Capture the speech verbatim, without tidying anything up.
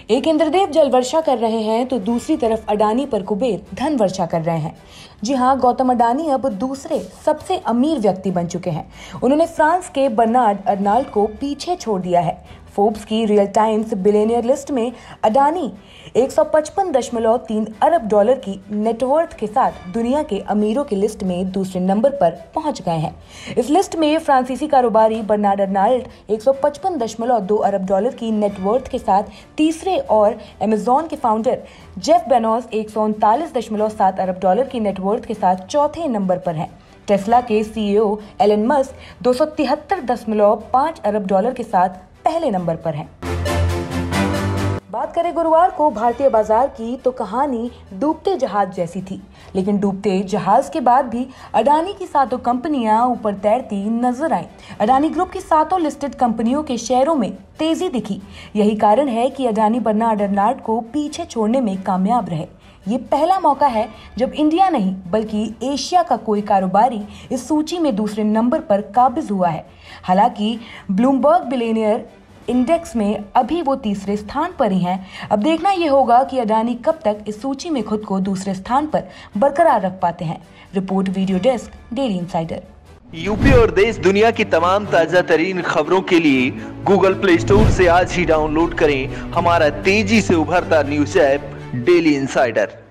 एक इंद्रदेव जल वर्षा कर रहे हैं तो दूसरी तरफ अडानी पर कुबेर धन वर्षा कर रहे हैं। जी हाँ, गौतम अडानी अब दूसरे सबसे अमीर व्यक्ति बन चुके हैं। उन्होंने फ्रांस के बर्नार्ड अर्नाल्ड को पीछे छोड़ दिया है। फोर्ब्स की रियल टाइम्स बिलियनियर लिस्ट में अडानी एक सौ पचपन दशमलव तीन अरब डॉलर की नेटवर्थ के साथ दुनिया के अमीरों की लिस्ट में दूसरे नंबर पर पहुंच गए हैं। इस लिस्ट में फ्रांसीसी कारोबारी बर्नार्ड अर्नाल्ड एक सौ पचपन दशमलव दो अरब डॉलर की नेटवर्थ के साथ तीसरे और अमेजॉन के फाउंडर जेफ बेजोस एक सौ उनतालीस दशमलव सात अरब डॉलर की नेटवर्थ के साथ चौथे नंबर पर हैं। टेस्ला के सीईओ एलन मस्क दो सौ तिहत्तर दशमलव पाँच अरब डॉलर के साथ पहले नंबर पर हैं। बात करें गुरुवार को भारतीय बाजार की तो कहानी डूबते जहाज जैसी थी, लेकिन डूबते जहाज के बाद भी अडानी की सातों कंपनियां ऊपर तैरती नजर आईं। अडानी ग्रुप की सातों लिस्टेड कंपनियों के शेयरों में तेजी दिखी। यही कारण है कि अडानी बर्नार्ड अर्नाल्ड को पीछे छोड़ने में कामयाब रहे। ये पहला मौका है जब इंडिया नहीं बल्कि एशिया का कोई कारोबारी इस सूची में दूसरे नंबर पर काबिज हुआ है। हालांकि ब्लूमबर्ग बिलियनियर इंडेक्स में अभी वो तीसरे स्थान पर ही हैं। अब देखना ये होगा कि अडानी कब तक इस सूची में खुद को दूसरे स्थान पर बरकरार रख पाते हैं। Report video desk, daily insider. UP और देश दुनिया की तमाम ताजा तरीन खबरों के लिए गूगल प्ले स्टोर से आज ही डाउनलोड करें हमारा तेजी से उभरता न्यूज ऐप डेली इंसाइडर।